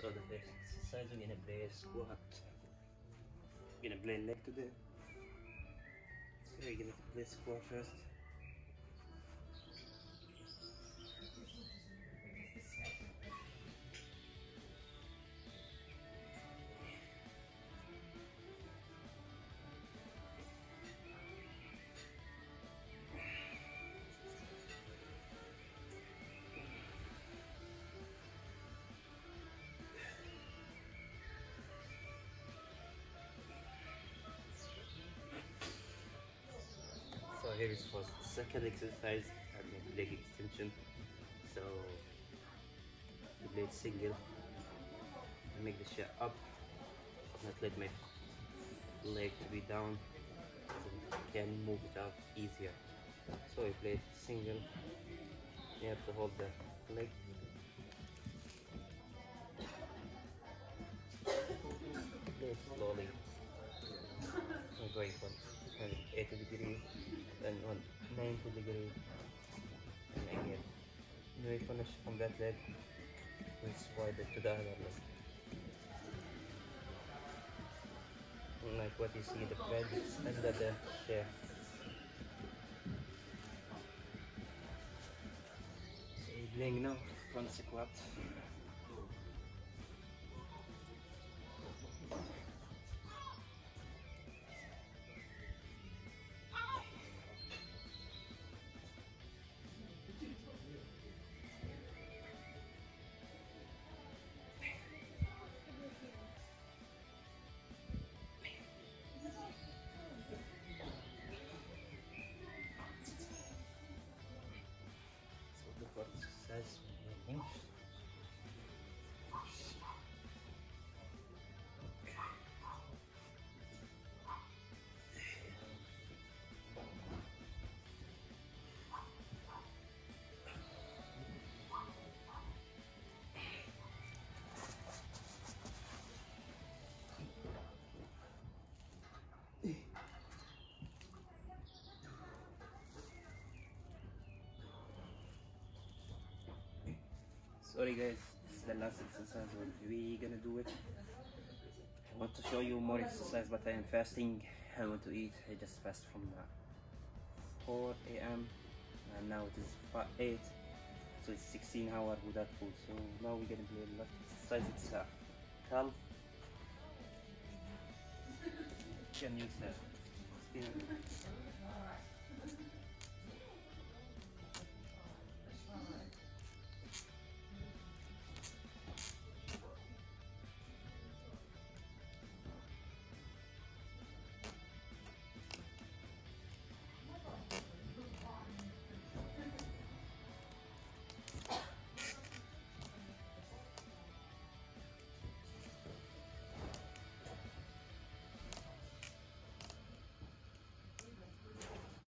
So the first exercise we're gonna play squat. We're gonna play leg today. So we're gonna play squat first. So here is for the second exercise, I mean leg extension. So we play single. Make the shit up, not let my leg to be down, so you can move it out easier. So we play single. You have to hold the leg. Play it slowly. We're going from 80 degrees, then on 90 degrees, and again. When we finish from that leg, we swipe it to the other leg. Like what you see, the bed is under the chair. So we're doing now front squat. So the front exercise we're doing. Sorry guys, this is the last exercise we're gonna do it. I want to show you more exercise, but I am fasting. I want to eat. I just fast from 4 a.m. and now it is 8, so it's 16 hours without food. So now we're gonna play the last exercise. It's calf. You can use the spin.